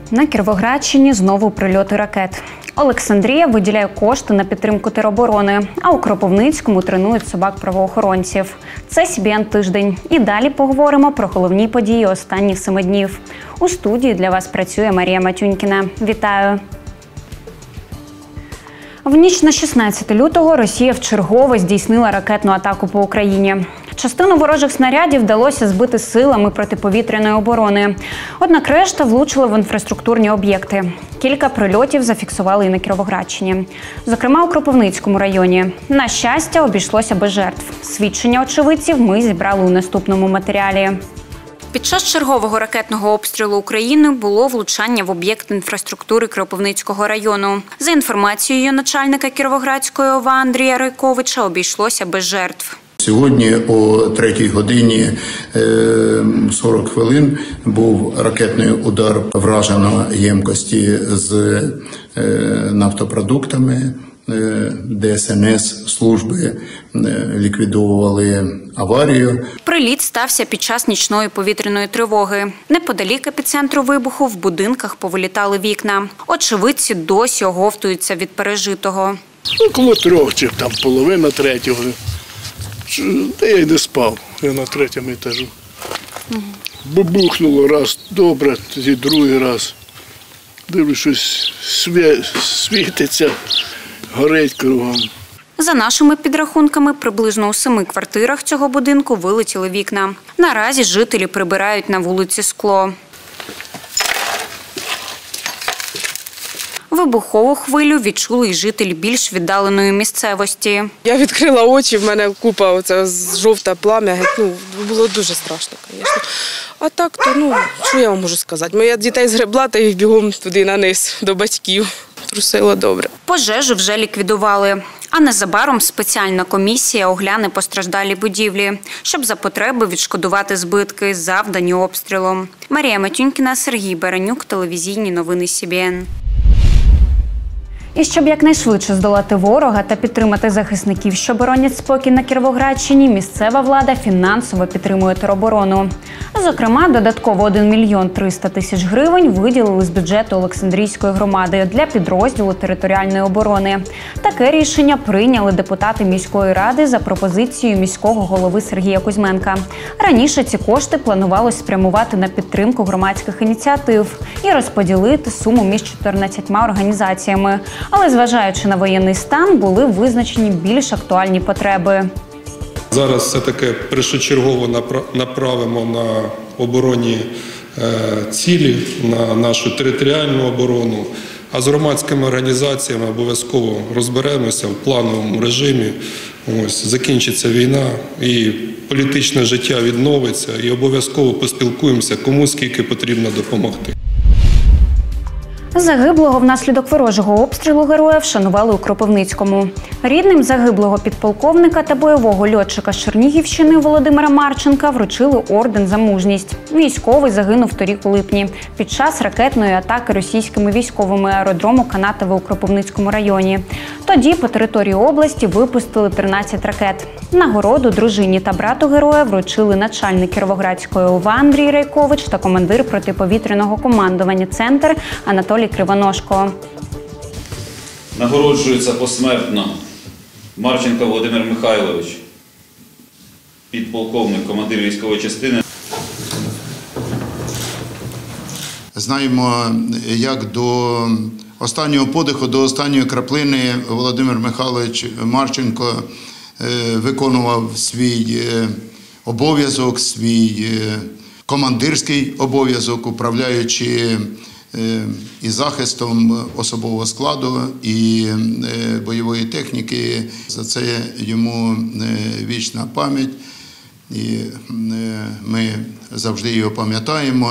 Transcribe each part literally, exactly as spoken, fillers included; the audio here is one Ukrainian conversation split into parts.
На Кіровоградщині знову прильоти ракет. Олександрія виділяє кошти на підтримку тероборони, а у Кропивницькому тренують собак-правоохоронців. Це Сі Бі Ен тиждень. І далі поговоримо про головні події останніх семи днів. У студії для вас працює Марія Матюнькіна. Вітаю! В ніч на шістнадцяте лютого Росія вчергове здійснила ракетну атаку по Україні. Частину ворожих снарядів вдалося збити силами протиповітряної оборони. Однак решта влучили в інфраструктурні об'єкти. Кілька прильотів зафіксували і на Кіровоградщині. Зокрема, у Кропивницькому районі. На щастя, обійшлося без жертв. Свідчення очевидців ми зібрали у наступному матеріалі. Під час чергового ракетного обстрілу України було влучання в об'єкт інфраструктури Кропивницького району. За інформацією начальника Кіровоградської ОВА Андрія Райковича, обійшлося без жертв. Сьогодні о третій годині сорок хвилин був ракетний удар вражено ємкості з нафтопродуктами. Де Ес Ен Ес служби ліквідовували аварію. Приліт стався під час нічної повітряної тривоги. Неподалік епіцентру вибуху в будинках повилітали вікна. Очевидці досі оговтуються від пережитого. Ну, коло трьох, чи там половина третього. Та я й не спав, я на третьому етажу. Угу. Бабухнуло раз добре, тоді другий раз. Дивлюсь, щось світиться. Горить кругом. За нашими підрахунками, приблизно у семи квартирах цього будинку вилетіли вікна. Наразі жителі прибирають на вулиці скло. Вибухову хвилю відчули й жителі більш віддаленої місцевості. Я відкрила очі, в мене купа оця жовте плам'я. Ну, було дуже страшно, звісно. А так, то, ну, що я вам можу сказати? Моя дітей згребла та їх бігом туди на низ, до батьків. Трусило добре. Пожежу вже ліквідували. А незабаром спеціальна комісія огляне постраждалі будівлі, щоб за потреби відшкодувати збитки, завдані обстрілом. Марія Матюнькіна, Сергій Баранюк, телевізійні новини Сі Бі Ен. І щоб якнайшвидше здолати ворога та підтримати захисників, що боронять спокій на Кіровоградщині, місцева влада фінансово підтримує тероборону. Зокрема, додатково один мільйон триста тисяч гривень виділили з бюджету Олександрійської громади для підрозділу територіальної оборони. Таке рішення прийняли депутати міської ради за пропозицією міського голови Сергія Кузьменка. Раніше ці кошти планувалось спрямувати на підтримку громадських ініціатив і розподілити суму між чотирнадцятьма організаціями. Але, зважаючи на воєнний стан, були визначені більш актуальні потреби. Зараз все-таки першочергово направимо на оборонні цілі, на нашу територіальну оборону, а з громадськими організаціями обов'язково розберемося в плановому режимі. Ось, закінчиться війна і політичне життя відновиться, і обов'язково поспілкуємося, кому скільки потрібно допомогти. Загиблого внаслідок ворожого обстрілу героя вшанували у Кропивницькому. Рідним загиблого підполковника та бойового льотчика з Чернігівщини Володимира Марченка вручили орден за мужність. Військовий загинув торік у липні під час ракетної атаки російськими військовими аеродрому Канатове у Кропивницькому районі. Тоді по території області випустили тринадцять ракет. Нагороду дружині та брату героя вручили начальник Кіровоградської ОВА Андрій Райкович та командир протиповітряного командування «Центр» Анатолій Кривоножко. Нагороджується посмертно Марченко Володимир Михайлович, підполковник, командир військової частини. Знаємо, як до останнього подиху, до останньої краплини Володимир Михайлович Марченко виконував свій обов'язок, свій командирський обов'язок, управляючи і захистом особового складу, і бойової техніки. За це йому вічна пам'ять, і ми завжди його пам'ятаємо.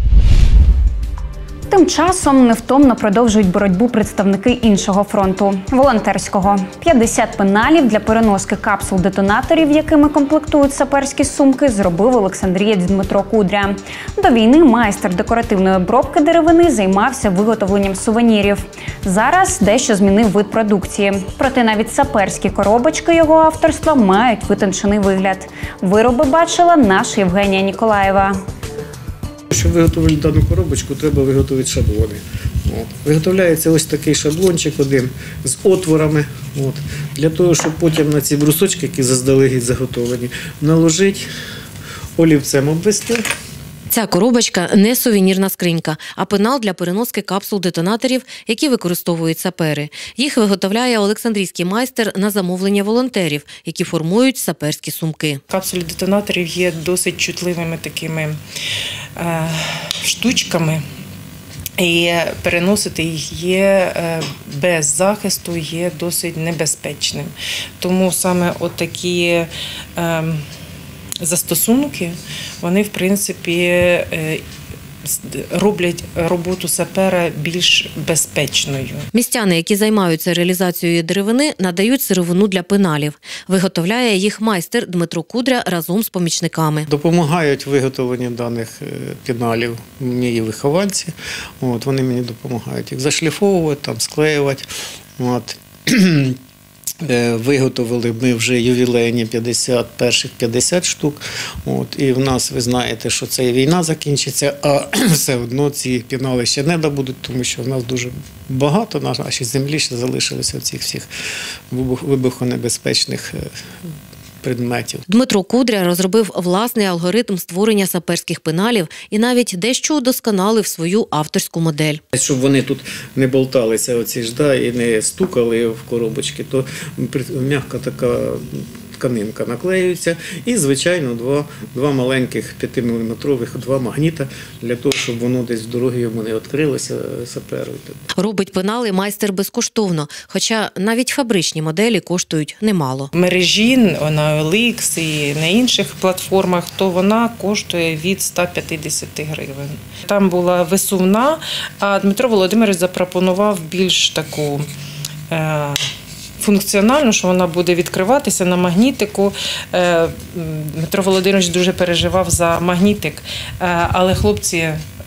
Тим часом невтомно продовжують боротьбу представники іншого фронту – волонтерського. п'ятдесят пеналів для переноски капсул-детонаторів, якими комплектують саперські сумки, зробив олександрієць Дмитро Кудря. До війни майстер декоративної обробки деревини займався виготовленням сувенірів. Зараз дещо змінив вид продукції. Проте навіть саперські коробочки його авторства мають витончений вигляд. Вироби бачила наша Євгенія Ніколаєва. Щоб виготовити дану коробочку, треба виготовити шаблони. От. Виготовляється ось такий шаблончик один з отворами, от, для того, щоб потім на ці брусочки, які заздалегідь заготовлені, наложити, олівцем обвести. Ця коробочка не сувенірна скринька, а пенал для переноски капсул-детонаторів, які використовують сапери. Їх виготовляє олександрійський майстер на замовлення волонтерів, які формують саперські сумки. Капсулі детонаторів є досить чутливими такими е, штучками. І переносити їх є без захисту є досить небезпечним. Тому саме отакі е, застосунки, вони, в принципі, е, роблять роботу сапера більш безпечною. Містяни, які займаються реалізацією деревини, надають сировину для пеналів. Виготовляє їх майстер Дмитро Кудря разом з помічниками. Допомагають в виготовленні даних пеналів мої вихованці. От, вони мені допомагають їх зашліфовувати, там, склеювати. От. Виготовили ми вже ювілейні п'ятдесят, перших п'ятдесят штук. От, і в нас, ви знаєте, що це війна закінчиться, а все одно ці пенали ще не добудуть, тому що в нас дуже багато на нашій землі ще залишилося цих всіх вибухонебезпечних предметів. Дмитро Кудря розробив власний алгоритм створення саперських пеналів і навіть дещо удосконалив свою авторську модель. Щоб вони тут не болталися оці ж, да, і не стукали в коробочки, то м'яка така тканинка наклеюється і, звичайно, два, два маленьких п'ятиміліметрових, два магніта для того, щоб воно десь в дорогі йому не відкрилося саперою. Робить пенали майстер безкоштовно, хоча навіть фабричні моделі коштують немало. В мережі, на О Ел Ікс і на інших платформах, то вона коштує від ста п'ятдесяти гривень. Там була висувна, а Дмитро Володимирович запропонував більш таку е функціонально, що вона буде відкриватися на магнітику. Дмитро Володимирович дуже переживав за магнітик, але хлопці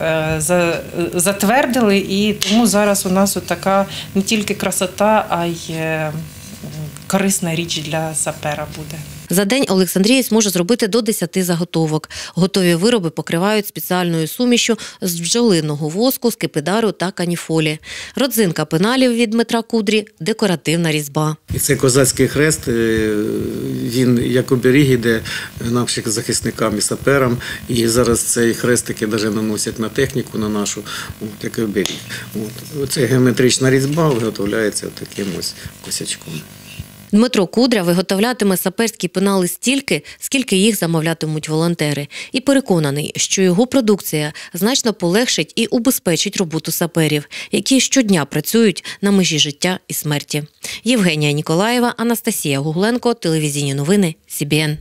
затвердили, і тому зараз у нас така не тільки красота, а й корисна річ для сапера буде. За день олександрієць може зробити до десяти заготовок. Готові вироби покривають спеціальною сумішю з бджолиного воску, скипидару та каніфолі. Родзинка пеналів від Дмитра Кудрі – декоративна різьба. І це козацький хрест, він як оберіг іде нашим захисникам і саперам. І зараз цей хрестики навіть наносять на техніку, на нашу, от, як оберіг. Оце геометрична різьба виготовляється таким ось косячком. Дмитро Кудря виготовлятиме саперські пенали стільки, скільки їх замовлятимуть волонтери. І переконаний, що його продукція значно полегшить і убезпечить роботу саперів, які щодня працюють на межі життя і смерті. Євгенія Ніколаєва, Анастасія Гугленко, телевізійні новини, Сі Бі Ен.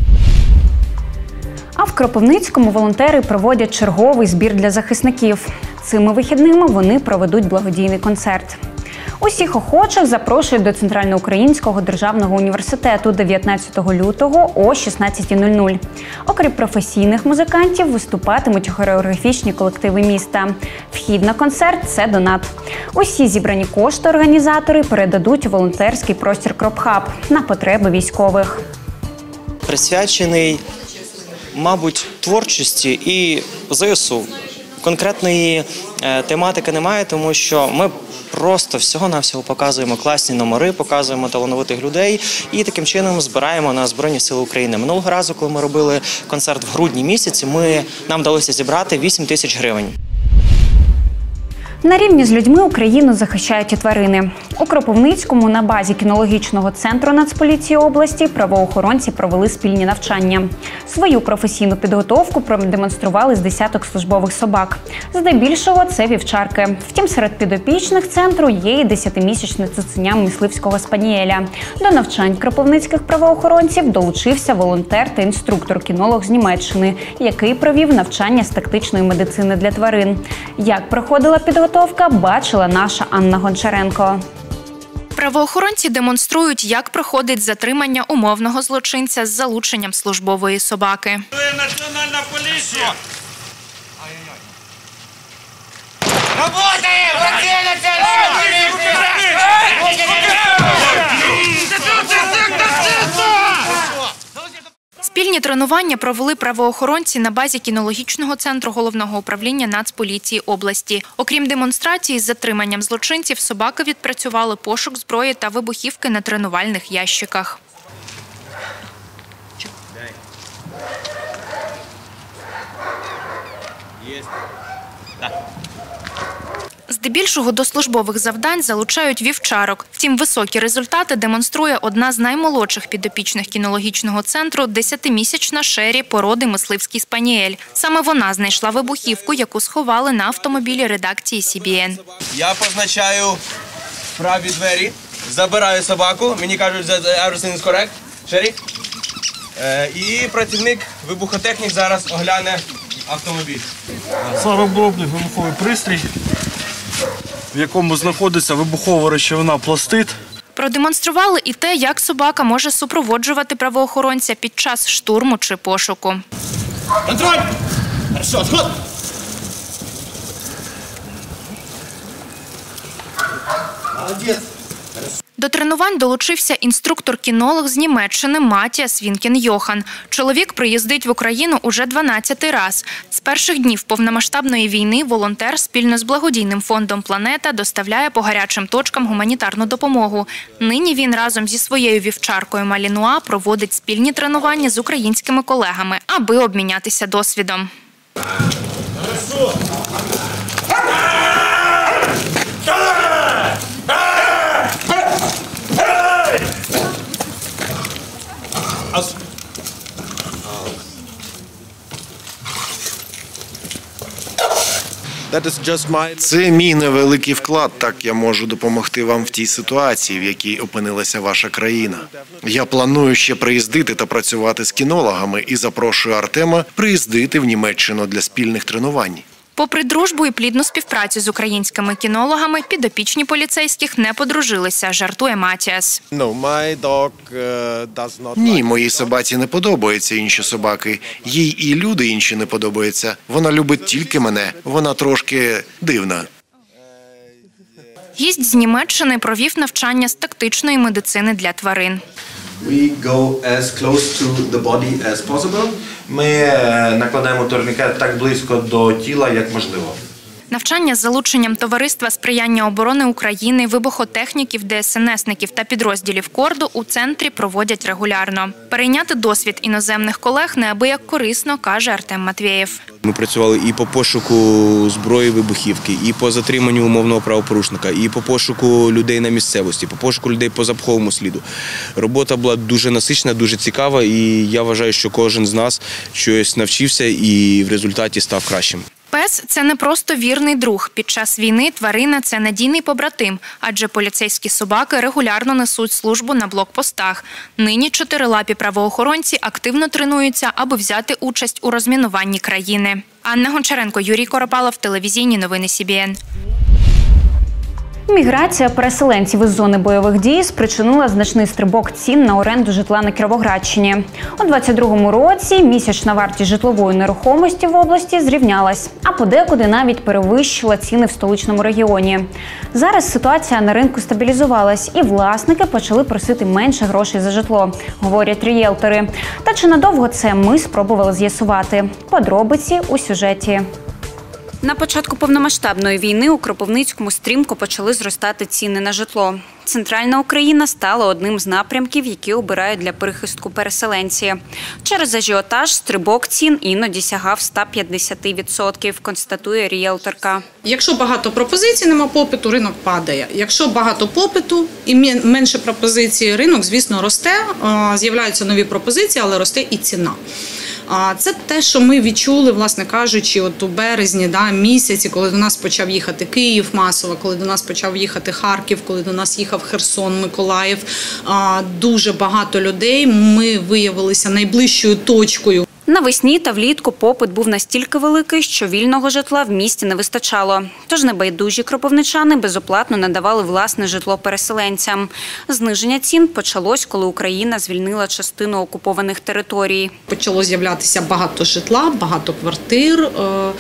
А в Кропивницькому волонтери проводять черговий збір для захисників. Цими вихідними вони проведуть благодійний концерт. Усіх охочих запрошують до Центральноукраїнського державного університету дев'ятнадцятого лютого о шістнадцятій нуль нуль. Окрім професійних музикантів, виступатимуть хореографічні колективи міста. Вхід на концерт – це донат. Усі зібрані кошти організатори передадуть у волонтерський простір «Кропхаб» на потреби військових. Присвячений, мабуть, творчості і Зе Ес У. Конкретної тематики немає, тому що ми просто всього-навсього показуємо класні номери, показуємо талановитих людей і таким чином збираємо на Збройні Сили України. Минулого разу, коли ми робили концерт в грудні місяці, ми, нам вдалося зібрати вісім тисяч гривень. На рівні з людьми Україну захищають і тварини. У Кропивницькому на базі кінологічного центру Нацполіції області правоохоронці провели спільні навчання. Свою професійну підготовку продемонстрували з десяток службових собак. Здебільшого це вівчарки. Втім, серед підопічних центру є і десятимісячне цуценя мисливського спаніеля. До навчань кропивницьких правоохоронців долучився волонтер та інструктор-кінолог з Німеччини, який провів навчання з тактичної медицини для тварин. Як проходила підготовка, бачила наша Анна Гончаренко. Правоохоронці демонструють, як проходить затримання умовного злочинця з залученням службової собаки. Національна поліція! Работаем! Где национальная полиция? З Спільні тренування провели правоохоронці на базі кінологічного центру Головного управління Нацполіції області. Окрім демонстрації з затриманням злочинців, собаки відпрацювали пошук зброї та вибухівки на тренувальних ящиках. Здебільшого до службових завдань залучають вівчарок. Втім, високі результати демонструє одна з наймолодших підопічних кінологічного центру – десятимісячна Шері породи мисливський спаніель. Саме вона знайшла вибухівку, яку сховали на автомобілі редакції Сі Бі Ен. Я позначаю праві двері, забираю собаку, мені кажуть, що everything is correct. Шері. І працівник, вибухотехнік зараз огляне автомобіль. Саморобний вибуховий пристрій, в якому знаходиться вибухова речовина пластид. Продемонстрували і те, як собака може супроводжувати правоохоронця під час штурму чи пошуку. Контроль! Хорошо, отход! Молодець! До тренувань долучився інструктор-кінолог з Німеччини Матіас Вінкен-Йохан. Чоловік приїздить в Україну уже дванадцятий раз. З перших днів повномасштабної війни волонтер спільно з благодійним фондом «Планета» доставляє по гарячим точкам гуманітарну допомогу. Нині він разом зі своєю вівчаркою Малінуа проводить спільні тренування з українськими колегами, аби обмінятися досвідом. Це мій невеликий вклад, так я можу допомогти вам в тій ситуації, в якій опинилася ваша країна. Я планую ще приїздити та працювати з кінологами і запрошую Артема приїздити в Німеччину для спільних тренувань. Попри дружбу і плідну співпрацю з українськими кінологами, підопічні поліцейських не подружилися, жартує Матіас. Ні, моїй собаці не подобаються інші собаки. Їй і люди інші не подобаються. Вона любить тільки мене. Вона трошки дивна. Гість з Німеччини провів навчання з тактичної медицини для тварин. We go as close to the body as possible. Ми накладаємо турнікет так близько до тіла, як можливо. Навчання з залученням товариства сприяння оборони України, вибухотехніків, де ес ен есників та підрозділів Корду у центрі проводять регулярно. Перейняти досвід іноземних колег неабияк корисно, каже Артем Матвєєв. Ми працювали і по пошуку зброї вибухівки, і по затриманню умовного правопорушника, і по пошуку людей на місцевості, по пошуку людей по запаховому сліду. Робота була дуже насичена, дуже цікава, і я вважаю, що кожен з нас щось навчився і в результаті став кращим. Пес – це не просто вірний друг. Під час війни тварина – це надійний побратим, адже поліцейські собаки регулярно несуть службу на блокпостах. Нині чотирилапі правоохоронці активно тренуються, аби взяти участь у розмінуванні країни. Анна Гончаренко, Юрій Коропалов, телевізійні новини Сі Бі Ен. Міграція переселенців із зони бойових дій спричинила значний стрибок цін на оренду житла на Кіровоградщині. У двадцять другому році місячна вартість житлової нерухомості в області зрівнялась, а подекуди навіть перевищила ціни в столичному регіоні. Зараз ситуація на ринку стабілізувалась і власники почали просити менше грошей за житло, говорять рієлтори. Та чи надовго це, ми спробували з'ясувати. Подробиці у сюжеті. На початку повномасштабної війни у Кропивницькому стрімко почали зростати ціни на житло. Центральна Україна стала одним з напрямків, які обирають для перехистку переселенці. Через ажіотаж стрибок цін іноді сягав ста п'ятдесяти відсотків, констатує рієлторка. Якщо багато пропозицій, нема попиту, ринок падає. Якщо багато попиту і менше пропозицій, ринок, звісно, росте, з'являються нові пропозиції, але росте і ціна. Це те, що ми відчули, власне кажучи, от у березні да, місяці, коли до нас почав їхати Київ масово, коли до нас почав їхати Харків, коли до нас їхав Херсон, Миколаїв. Дуже багато людей, ми виявилися найближчою точкою. Навесні та влітку попит був настільки великий, що вільного житла в місті не вистачало. Тож небайдужі кропивничани безоплатно надавали власне житло переселенцям. Зниження цін почалось, коли Україна звільнила частину окупованих територій. Почало з'являтися багато житла, багато квартир.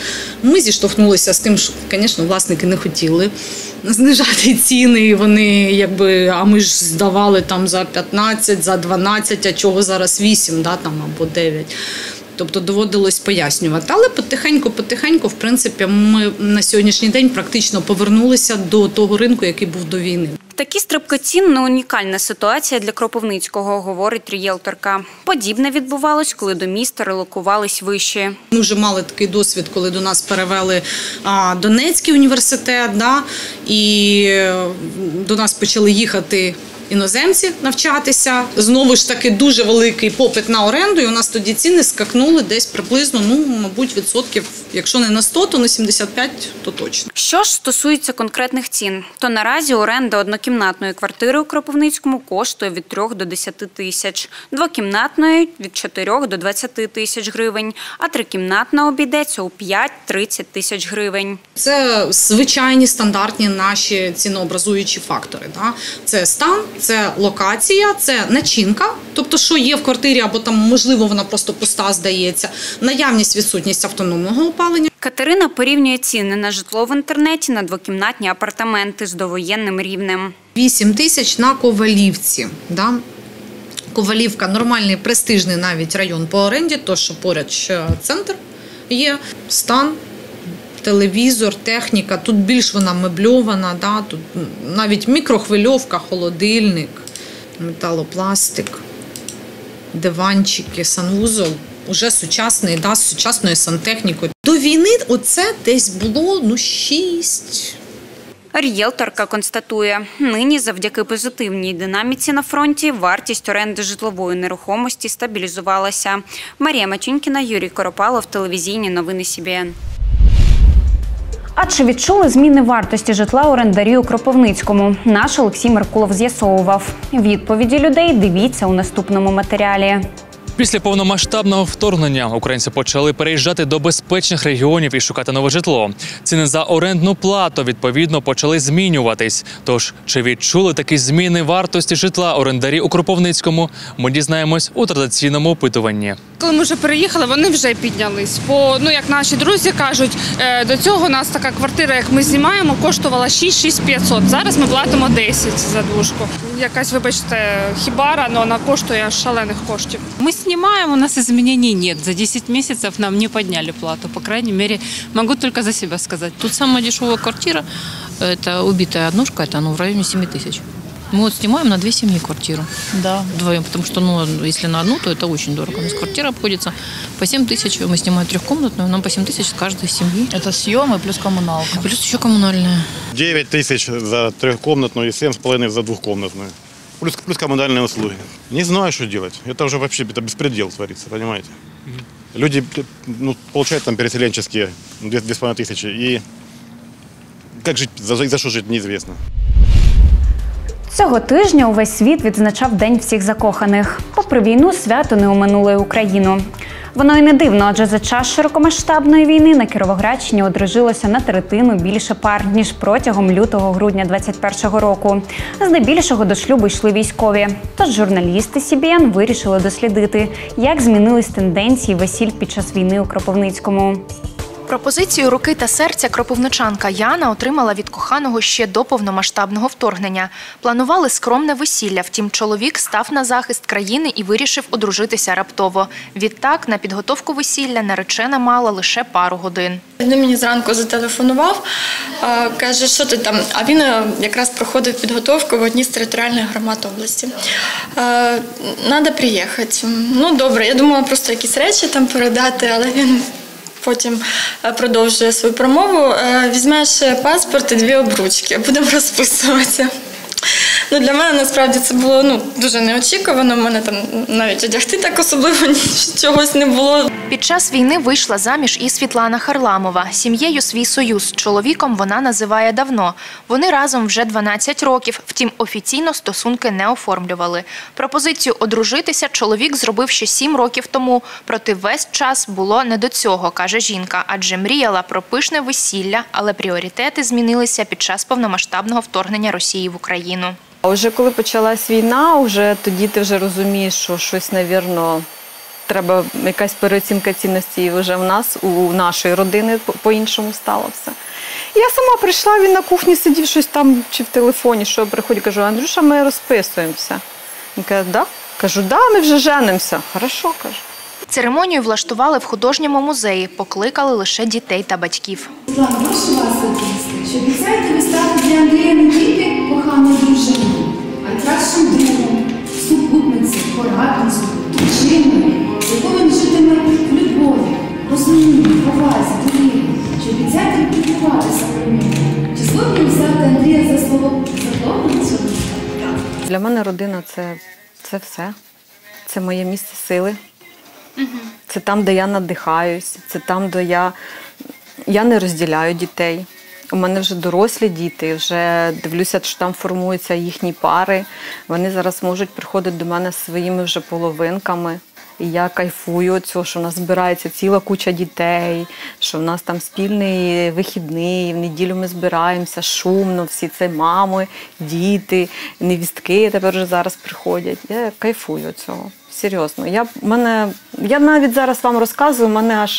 Ми зіштовхнулися з тим, що, звісно, власники не хотіли знижати ціни. Вони, якби, а ми ж здавали там за п'ятнадцять, за дванадцять, а чого зараз вісім, да, там, або дев'ять. Тобто доводилось пояснювати. Але потихеньку-потихеньку, в принципі, ми на сьогоднішній день практично повернулися до того ринку, який був до війни. Такі стрибки цін – не унікальна ситуація для Кропивницького, говорить рієлторка. Подібне відбувалось, коли до міста релокувались виші. Ми вже мали такий досвід, коли до нас перевели а, Донецький університет, да, і до нас почали їхати іноземці навчатися. Знову ж таки дуже великий попит на оренду, і у нас тоді ціни скакнули десь приблизно, ну, мабуть, відсотків, якщо не на сто, то на сімдесят п'ять, то точно. Що ж стосується конкретних цін, то наразі оренда однокімнатної квартири у Кропивницькому коштує від трьох до десяти тисяч, двокімнатної – від чотирьох до двадцяти тисяч гривень, а трикімнатна обійдеться у п'ять-тридцять тисяч гривень. Це звичайні стандартні наші цінообразуючі фактори. Да? Це стан, це локація, це начинка, тобто що є в квартирі, або там, можливо, вона просто пуста здається, наявність, відсутність автономного опалення. Катерина порівнює ціни на житло в інтернеті на двокімнатні апартаменти з довоєнним рівнем. вісім тисяч на Ковалівці. Да? Ковалівка – нормальний, престижний навіть район по оренді, то що поряд ще центр є, стан, телевізор, техніка, тут більш вона мебльована, да? Тут навіть мікрохвильовка, холодильник, металопластик, диванчики, санвузол, уже сучасний, да, з сучасною сантехнікою. До війни оце десь було, ну, шість. Рієлторка констатує, нині завдяки позитивній динаміці на фронті вартість оренди житлової нерухомості стабілізувалася. Марія Матюнькіна, Юрій Коропалов, телевізійні новини Сі Бі Ен. А чи відчули зміни вартості житла орендарі у Кропивницькому? Наш Олексій Меркулов з'ясовував. Відповіді людей дивіться у наступному матеріалі. Після повномасштабного вторгнення українці почали переїжджати до безпечних регіонів і шукати нове житло. Ціни за орендну плату, відповідно, почали змінюватись. Тож, чи відчули такі зміни вартості житла орендарі у Кропивницькому? Ми дізнаємось у традиційному опитуванні. Коли ми вже переїхали, вони вже піднялись. Бо, ну, як наші друзі кажуть, до цього у нас така квартира, як ми знімаємо, коштувала шість-шість п'ятсот. Зараз ми платимо десять за двушку. Якась, вибачте, хібара, але вона коштує шалених коштів. Ми снимаем, у нас изменений нет. За десять месяцев нам не подняли плату. По крайней мере, могу только за себя сказать. Тут самая дешевая квартира, это убитая однушка, это ну, в районе семи тысяч. Мы вот снимаем на две семьи квартиру. Да. Вдвоем, потому что, ну, если на одну, то это очень дорого. У нас квартира обходится по семь тысяч. Мы снимаем трехкомнатную, нам по семь тысяч с каждой семьи. Это съемы плюс коммуналка. Плюс еще коммунальная. девять тысяч за трехкомнатную и семь с половиной за двухкомнатную. Плюс, плюс коммунальные услуги. Не знаю, что делать. Это уже вообще это беспредел творится, понимаете? Mm-hmm. Люди, ну, получают там переселенческие две с половиной тысячи. И как жить, за, за что жить, неизвестно. Цього тижня увесь світ відзначав День всіх закоханих. Попри війну, свято не оминуло й Україну. Воно й не дивно, адже за час широкомасштабної війни на Кіровоградщині одружилося на третину більше пар, ніж протягом лютого-грудня двадцять першого року. Здебільшого до шлюбу йшли військові. Тож журналісти Сі Бі Ен вирішили дослідити, як змінились тенденції весіль під час війни у Кропивницькому. Пропозицію руки та серця кропивничанка Яна отримала від коханого ще до повномасштабного вторгнення. Планували скромне весілля, втім чоловік став на захист країни і вирішив одружитися раптово. Відтак на підготовку весілля наречена мала лише пару годин. Він мені зранку зателефонував, каже, що ти там, а він якраз проходив підготовку в одній з територіальних громад області. Треба приїхати. Ну добре, я думала просто якісь речі там передати, але він... Потім продовжує свою промову. Візьмеш паспорт і дві обручки, будемо розписуватися. Ну, для мене, насправді, це було ну, дуже неочікувано. У мене там навіть одягти так особливо чогось не було. Під час війни вийшла заміж і Світлана Харламова. Сім'єю свій союз з чоловіком вона називає давно. Вони разом вже дванадцять років, втім офіційно стосунки не оформлювали. Пропозицію одружитися чоловік зробив ще сім років тому, проте весь час було не до цього, каже жінка, адже мріяла про пишне весілля, але пріоритети змінилися під час повномасштабного вторгнення Росії в Україну. Уже коли почалась війна, вже тоді ти вже розумієш, що щось, мабуть, треба якась переоцінка цінності вже в нас, у нашої родини по-іншому стало все. Я сама прийшла, він на кухні сидів щось там, чи в телефоні, що приходить, кажу, Андрюша, ми розписуємося. Він каже, да? Кажу, да, ми вже женимося. Хорошо, кажу. Церемонію влаштували в художньому музеї, покликали лише дітей та батьків. Світлана, прошу вас записати, що обіцяєте ви стати для Андрія не тільки коханою дружиною, а й кращим другом, супутницею, порадницею, дружиною, з якою він житиме в любові, розумінні, повазі, довірі, що обіцяєте не піклуватися про нього. Чи згодні взяти Андрія за слово закоханицю? Для мене родина – це, це все. Це моє місце сили. Це там, де я надихаюсь, це там, де я, я не розділяю дітей. У мене вже дорослі діти, вже дивлюся, що там формуються їхні пари. Вони зараз можуть приходити до мене своїми вже половинками. І я кайфую від цього, що в нас збирається ціла куча дітей, що в нас там спільний вихідний, в неділю ми збираємося, шумно, всі це мами, діти, невістки тепер вже зараз приходять. Я кайфую від цього. Серйозно. Я, мене, я навіть зараз вам розказую, мене аж,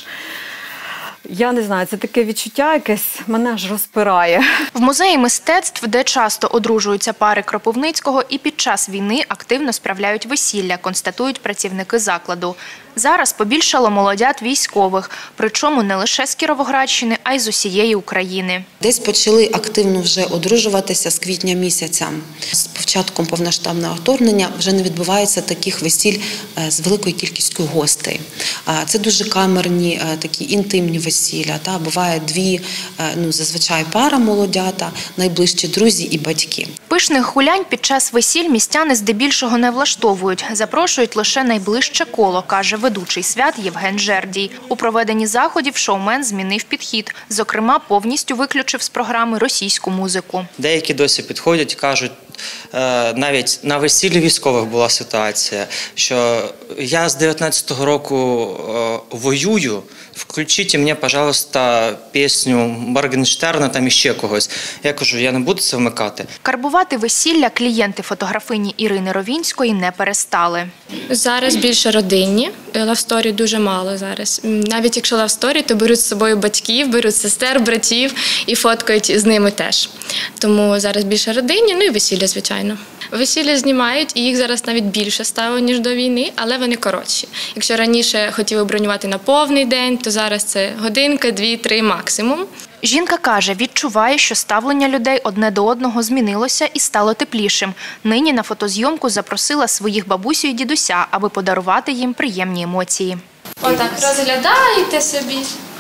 я не знаю, це таке відчуття якесь, мене аж розпирає. В музеї мистецтв, де часто одружуються пари Кропивницького, і під час війни активно справляють весілля, констатують працівники закладу. Зараз побільшало молодят військових, причому не лише з Кіровоградщини, а й з усієї України. Десь почали активно вже одружуватися з квітня місяця. З початком повномасштабного вторгнення вже не відбувається таких весіль з великою кількістю гостей. Це дуже камерні, такі інтимні весілля. Та, буває дві, ну, зазвичай пара молодята, найближчі друзі і батьки. Пишних гулянь під час весіль містяни здебільшого не влаштовують. Запрошують лише найближче коло, каже ведучий свят Євген Жердій. У проведенні заходів шоумен змінив підхід. Зокрема, повністю виключив з програми російську музику. Деякі досі підходять і кажуть, навіть на весіллі військових була ситуація, що я з дев'ятнадцятого року воюю, включіть мені, пожалуйста, пісню Моргенштерна там іще когось. Я кажу, я не буду це вмикати. Карбувати весілля клієнти фотографині Ірини Ровінської не перестали. Зараз більше родинні, лавсторі дуже мало зараз. Навіть якщо лавсторі, то беруть з собою батьків, беруть сестер, братів і фоткають з ними теж. Тому зараз більше родинні, ну і весілля, звичайно. Весілля знімають, і їх зараз навіть більше стало, ніж до війни, але вони коротші. Якщо раніше хотіли бронювати на повний день, то зараз це годинка, дві, три максимум. Жінка каже, відчуває, що ставлення людей одне до одного змінилося і стало теплішим. Нині на фотозйомку запросила своїх бабусю і дідуся, аби подарувати їм приємні емоції. Отак, розглядаєте собі.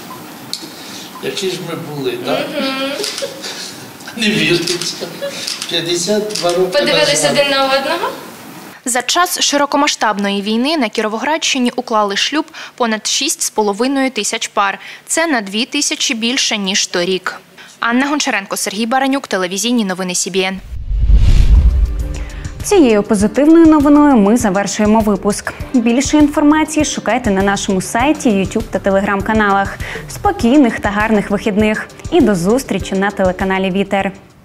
Які ж ми були, так? Не віриться. п'ятдесят два роки. Подивилися один на одного. За час широкомасштабної війни на Кіровоградщині уклали шлюб понад шість з половиною тисяч пар. Це на дві тисячі більше, ніж торік. Анна Гончаренко, Сергій Баранюк, телевізійні новини Сі Бі Ен. Цією позитивною новиною ми завершуємо випуск. Більше інформації шукайте на нашому сайті, ютуб та телеграм-каналах. Спокійних та гарних вихідних. І до зустрічі на телеканалі Вітер.